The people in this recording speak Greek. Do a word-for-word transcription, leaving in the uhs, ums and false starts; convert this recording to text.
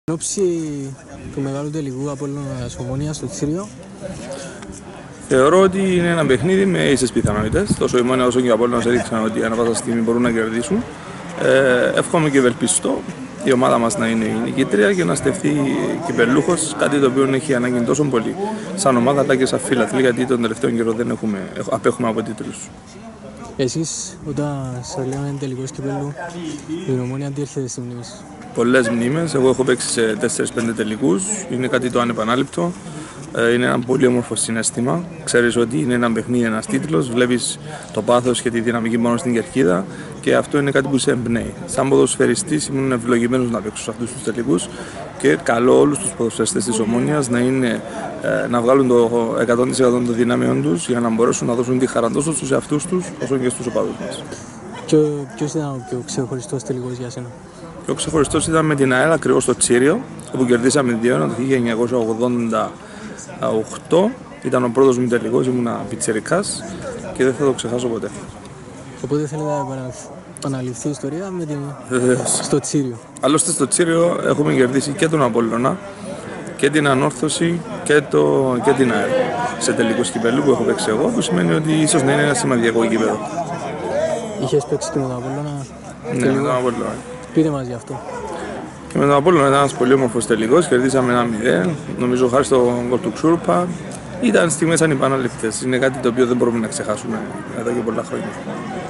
Εν όψη του μεγάλου τελικού Απόλλωνας Ομόνιας στο Τσίριο. Θεωρώ ότι είναι ένα παιχνίδι με ίσες πιθανότητες. Τόσο η Ομόνια όσο και ο Απόλλωνας έδειξαν ότι ανά πάσα στιγμή μπορούν να κερδίσουν. Ε, εύχομαι και ευελπιστώ η ομάδα μας να είναι η νικήτρια και να στεφθεί κυπελλούχος, κάτι το οποίο έχει ανάγκη τόσο πολύ σαν ομάδα αλλά και σαν φίλαθλοι, γιατί τον τελευταίο καιρό δεν έχουμε, απέχουμε από τίτλους. Εσείς, όταν σας λέμε τελικός κυπέλλου, η Ομόνια τι έρχεται στη μνήμη σας? Πολλές μνήμες. Εγώ έχω παίξει σε τέσσερα πέντε τελικούς. Είναι κάτι το ανεπανάληπτο. Είναι ένα πολύ όμορφο συναίσθημα. Ξέρεις ότι είναι ένα παιχνίδι, ένας τίτλος. Βλέπεις το πάθος και τη δυναμική πάνω στην κερκίδα και αυτό είναι κάτι που σε εμπνέει. Σαν ποδοσφαιριστής ήμουν ευλογημένος να παίξω σε αυτούς τους τελικούς και καλώ όλους τους ποδοσφαιριστές της Ομόνιας να, είναι, να βγάλουν το εκατό τοις εκατό των δυνάμεων τους για να μπορέσουν να δώσουν τη χαρά τόσο στους εαυτούς τους όσο και στους οπαδούς μας. Ποιος ήταν ο πιο ξεχωριστός τελικός για σένα? Ο ξεχωριστός ήταν με την ΑΕΛ ακριβώς στο Τσίριο, όπου κερδίσαμε δύο ένα το χίλια εννιακόσια ογδόντα οκτώ. Ήταν ο πρώτος μου τελικός, ήμουνα πιτσιρικάς και δεν θα το ξεχάσω ποτέ. Οπότε θέλετε να επαναληφθεί η ιστορία με την... στο Τσίριο. Άλλωστε στο Τσίριο έχουμε κερδίσει και τον Απόλλωνα και την Ανόρθωση και, το... και την ΑΕΛ σε τελικούς κυπέλλου που έχω παίξει εγώ, που σημαίνει ότι ίσως να είναι ένα σημαντικό κύπελλο. Είχες παίξει και με τον Απόλλωνα? Ναι, με τον Απόλλωνα. Πείτε μας γι' αυτό. Και με τον Απόλλωνα ήταν ένας πολύ όμορφος τελικός, κερδίσαμε ένα μηδέν, νομίζω χάρη στο γκολ του Ξούρπα. Ήταν στιγμές ανυπαναληπτές, είναι κάτι το οποίο δεν μπορούμε να ξεχάσουμε εδώ και πολλά χρόνια.